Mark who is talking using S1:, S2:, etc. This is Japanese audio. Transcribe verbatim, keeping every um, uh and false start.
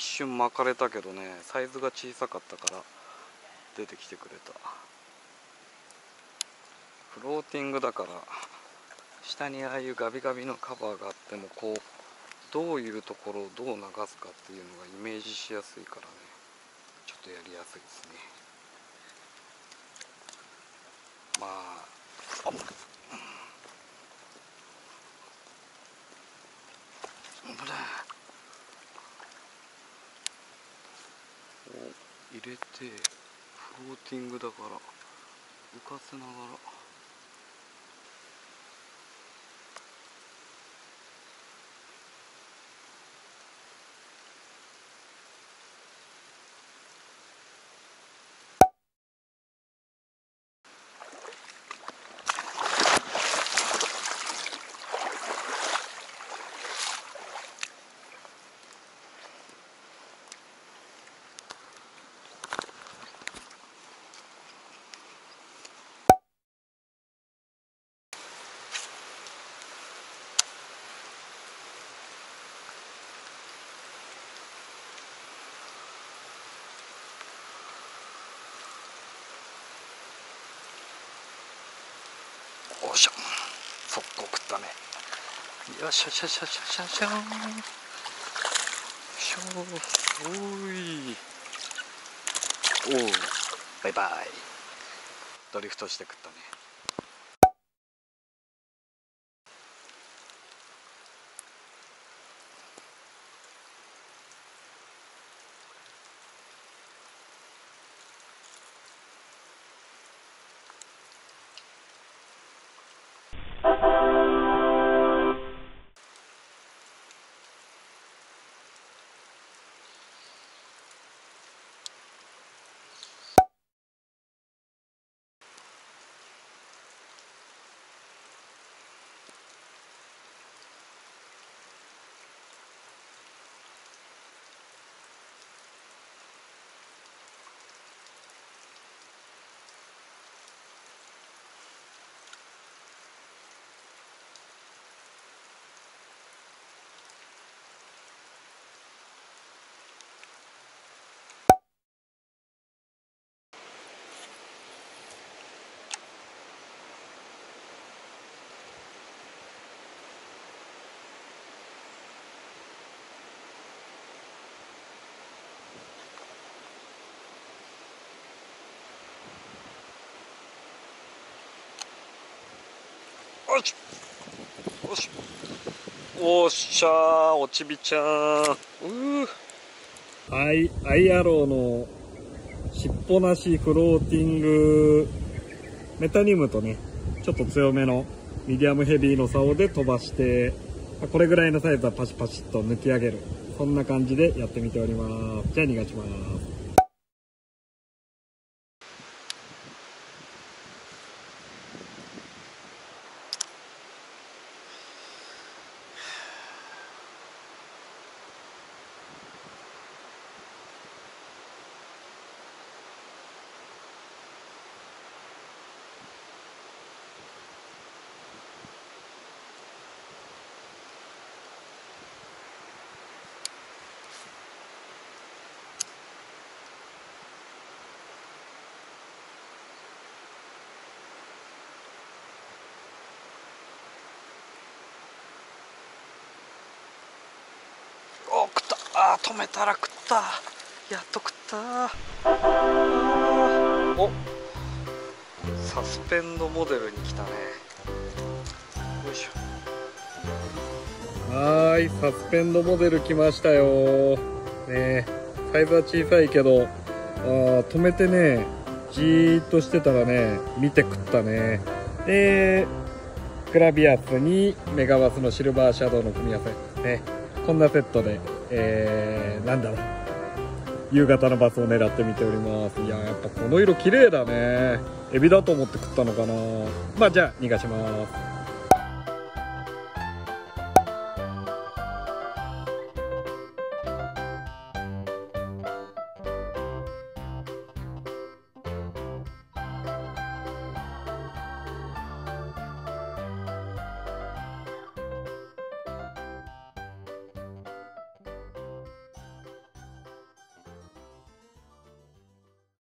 S1: 瞬巻かれたけどね、サイズが小さかったから出てきてくれた。フローティングだから下にああいうガビガビのカバーがあっても、こうどういうところをどう流すかっていうのがイメージしやすいからね、ちょっとやりやすいですね。まああっ、入れてフローティングだから浮かせながら。よいしょ、速攻食ったね。よしよしよしよしよしよしよしょ。おいおう、バイバイ。ドリフトして食ったね。よしよし、おっしゃー、おちびちゃん。うー、はい、アイアローの尻尾なしフローティングメタニウムとね、ちょっと強めのミディアムヘビーの竿で飛ばして、これぐらいのサイズはパシパシっと抜き上げる、そんな感じでやってみております。じゃあ逃がします。お、食った。あー、止めたら食った。やっと食った。お、サスペンドモデルに来たね。よいしょ。はーい、サスペンドモデル来ましたよ。ね、サイズは小さいけど、あー、止めてね、じーっとしてたらね、見て食ったね。で、グラビアスにメガバスのシルバーシャドウの組み合わせ。ね、こんなセットで、えー、なんだろう、夕方のバスを狙ってみております。いやー、やっぱこの色綺麗だね。エビだと思って食ったのかな。まあじゃあ逃がします。